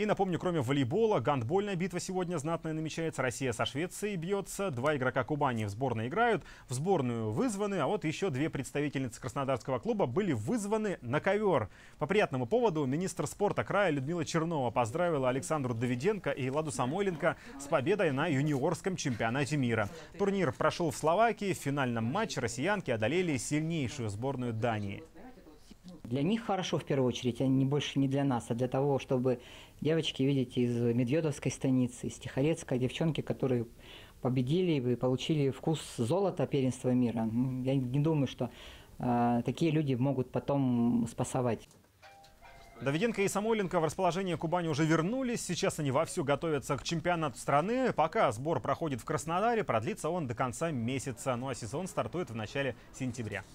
И напомню, кроме волейбола, гандбольная битва сегодня знатная намечается. Россия со Швецией бьется. 2 игрока Кубани в сборной играют. В сборную вызваны, а вот еще 2 представительницы краснодарского клуба были вызваны на ковер. По приятному поводу министр спорта края Людмила Чернова поздравила Александру Давиденко и Ладу Самойленко с победой на юниорском чемпионате мира. Турнир прошел в Словакии. В финальном матче россиянки одолели сильнейшую сборную Дании. Для них хорошо в первую очередь, а не больше не для нас, а для того, чтобы девочки, видите, из Медведовской станицы, из Тихорецка, девчонки, которые победили и получили вкус золота первенства мира. Я не думаю, что такие люди могут потом спасовать. Давиденко и Самойленко в расположение Кубани уже вернулись. Сейчас они вовсю готовятся к чемпионату страны. Пока сбор проходит в Краснодаре, продлится он до конца месяца. Ну а сезон стартует в начале сентября.